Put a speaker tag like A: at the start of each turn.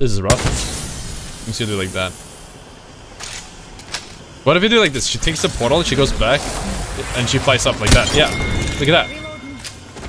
A: This is rough. You see her do like that. What if you do like this? She takes the portal, she goes back, and she flies up like that. Yeah, look at that.